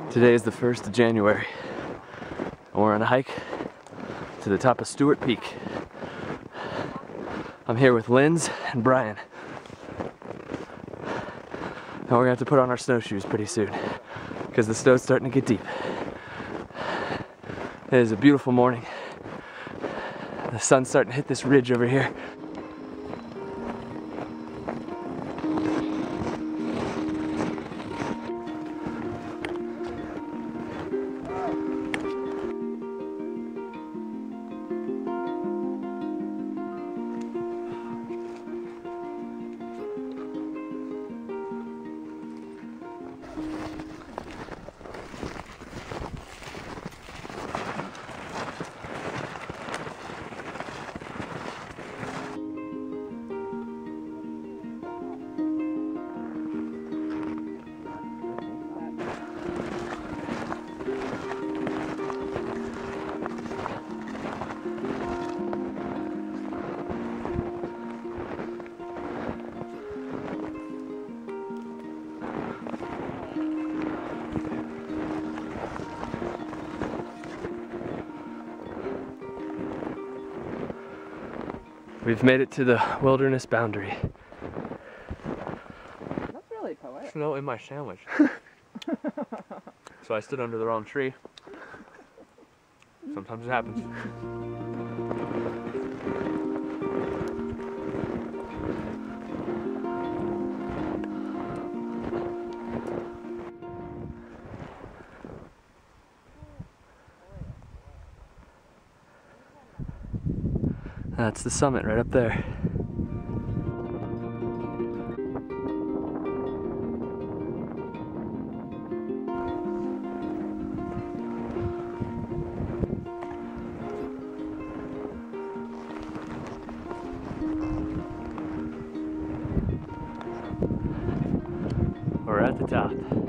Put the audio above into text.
Today is the 1st of January, and we're on a hike to the top of Stuart Peak. I'm here with Linds and Brian. And we're gonna have to put on our snowshoes pretty soon because the snow's starting to get deep. It is a beautiful morning. The sun's starting to hit this ridge over here. We've made it to the wilderness boundary. That's really poetic. Snow in my sandwich. So I stood under the wrong tree. Sometimes it happens. That's the summit right up there. We're at the top.